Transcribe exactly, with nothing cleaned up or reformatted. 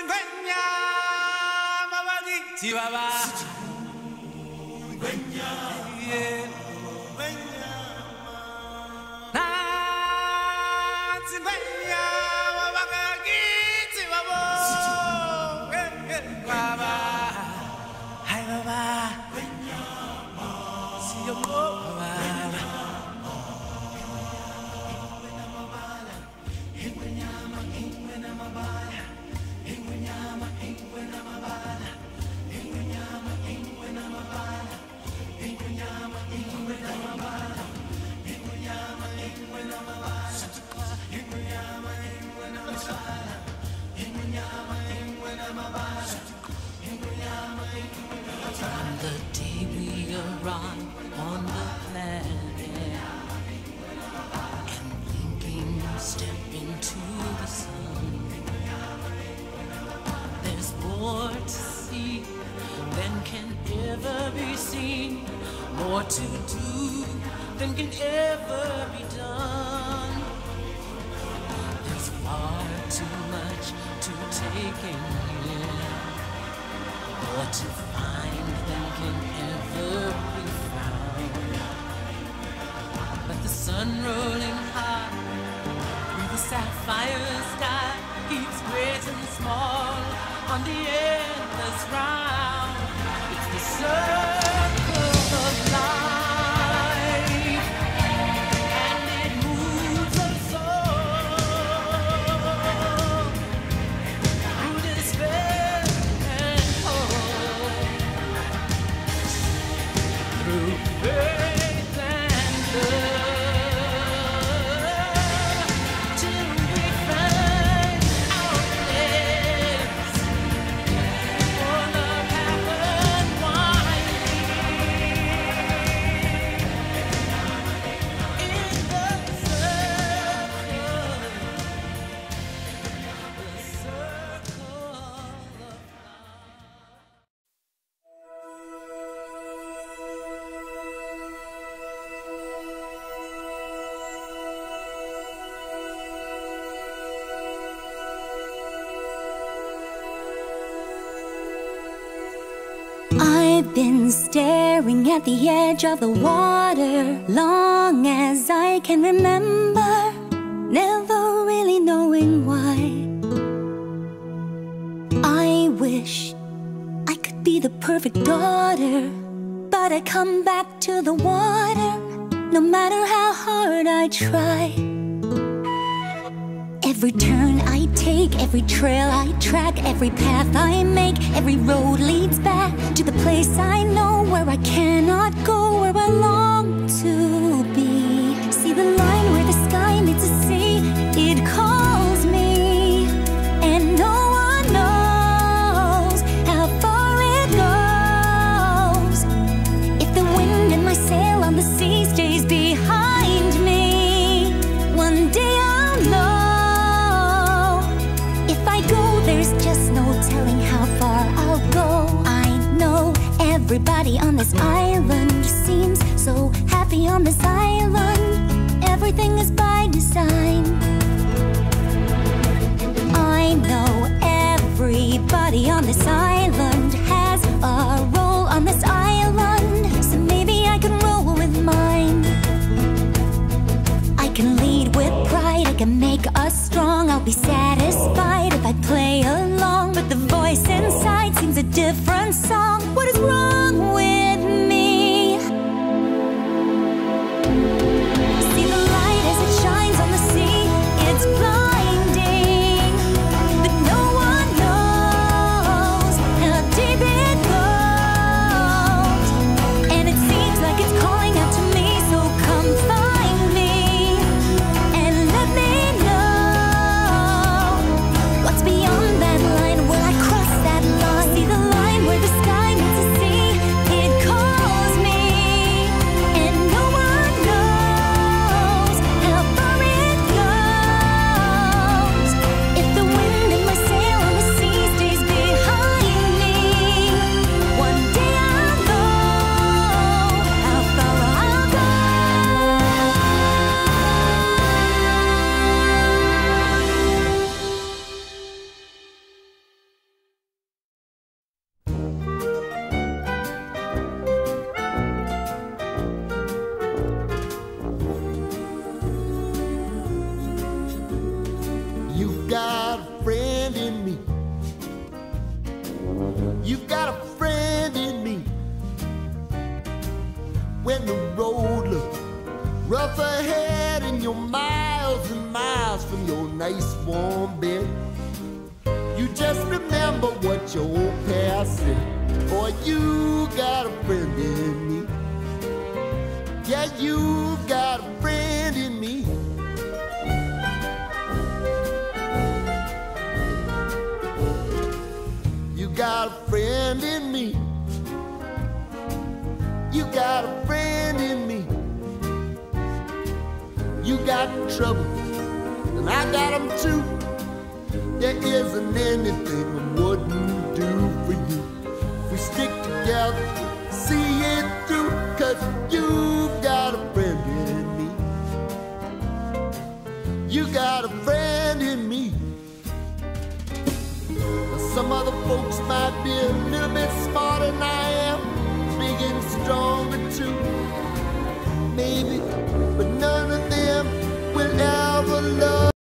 I've been staring at the edge of the water long as I can remember, never really knowing why. I wish I could be the perfect daughter, but I come back to the water no matter how hard I try. Every turn I take, every trail I track, every path I make, every road leads back to the place I know, where I cannot go, where I long to be. See the line where the sky meets the sea, it calls me, and no one knows how far it goes. If the wind in my sail on the sea stays behind me, one day I'll know. There's just no telling how far I'll go. I know everybody on this island seems so happy on this island. Everything is by design. I know everybody on this island has a role on this island, so maybe I can roll with mine. I can lead with pride, I can make us strong. I'll be satisfied if I play along, but the voice inside sings a different song. What is wrong with me? See the light as it shines on the sea, it's blinding, but no one knows how deep it goes. And it seems like it's calling out to me, so come find me and let me know what's beyond that line. Will I cross that line? See the line where the sky meets got a friend in me. You've got a friend in me. When the road looks rough ahead and you're miles and miles from your nice warm bed, you just remember what your old past said. Boy, you got a friend in me. Yeah, you got a friend in me. You got a friend in me. You got a friend in me. You got trouble, and I got them too. There isn't anything I wouldn't do for you. If we stick together, see it through, 'cause you've got a friend in me. You got a friend in me. Now, some other folks might be a little bit smarter than I am,